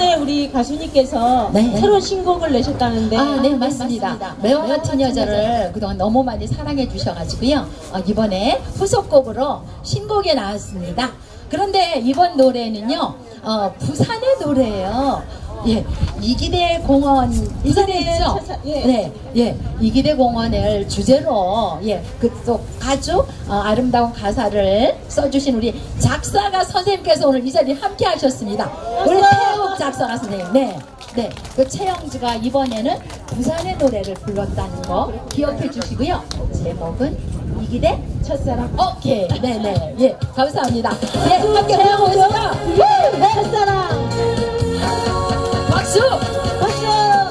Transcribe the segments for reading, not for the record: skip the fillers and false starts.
이번에 우리 가수님께서 네. 새로운 신곡을 내셨다는데. 네, 맞습니다. 매와 같은 여자를 그동안 너무 많이 사랑해 주셔가지고요. 이번에 후속곡으로 신곡에 나왔습니다. 그런데 이번 노래는요, 부산의 노래예요. 예, 이기대 공원, 부산에 있죠? 네, 예, 이기대 공원을 주제로, 예, 그또 아주 아름다운 가사를 써주신 우리 작사가 선생님께서 오늘 이 자리에 함께 하셨습니다. 우리 태욱 작사가 선생님, 네. 네, 그 최영주가 이번에는 부산의 노래를 불렀다는 거 기억해 주시고요. 제목은 이기대 첫사랑. 오케이, 네네, 예, 감사합니다. 예, 함께 불러보겠습니다. 네, 첫사랑. 박수! 박수!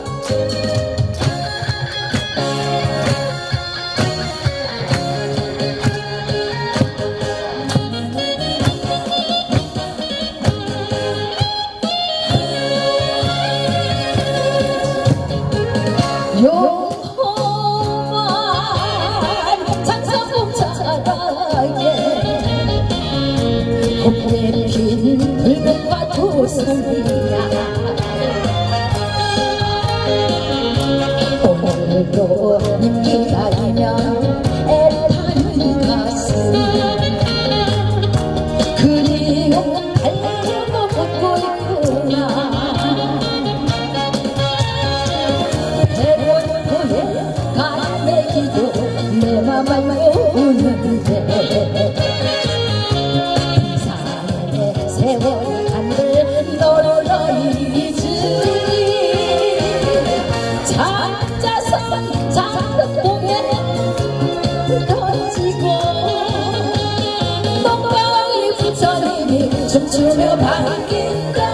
용호만 장성봉자라게 곱게 핀 붉은과 두성이야 오늘도 님 기다리면 애타는 가슴 그리움 달래고 묻고 있구나 배고프게 가내기도 내 맘 알고 우는데 이상하게 세월이 간들 널널이지 잠자선 장덕봉에 던지고 똥방이 부처님이 춤추며 반긴다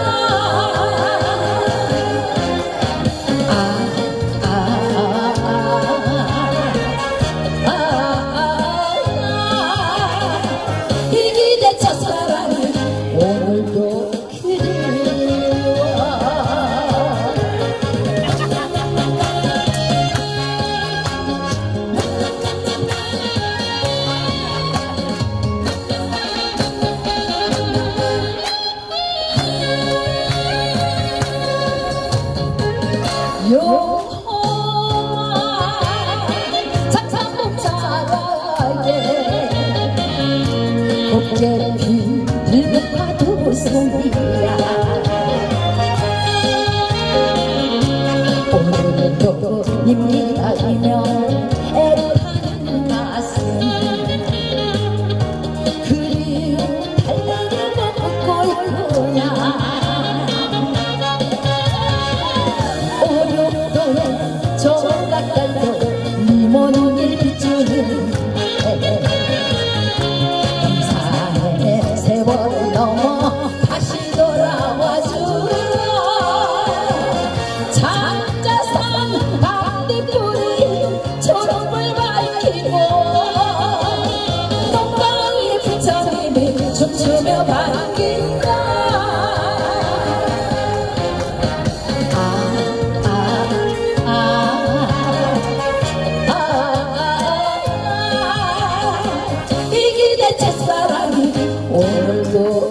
이기대 첫사랑이 오늘도 그리워 용호만 장산봉자라게 곱게 핀 붉은 두성이야 오늘도 님 기다리며 애타는 가슴 그리움 달래려고 묻고 있구나 오륙도에 조각달도 이모눈을 비추는 감사의 세월을 넘어 다시 돌아와주어 잠자산 반딧불이 초록을 밝히고 똥방이 부처님이 춤추며 반긴다 이기대 첫사랑이 오늘도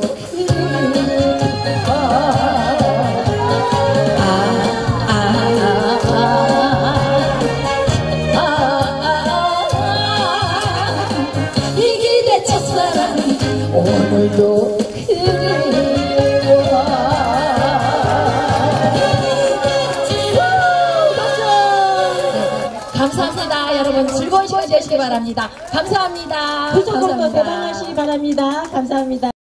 이기대 첫사랑이 오늘도 감사합니다. 여러분 즐거운 시간 되시기 바랍니다. 감사합니다. 구속곡도 대박나시기 바랍니다. 감사합니다.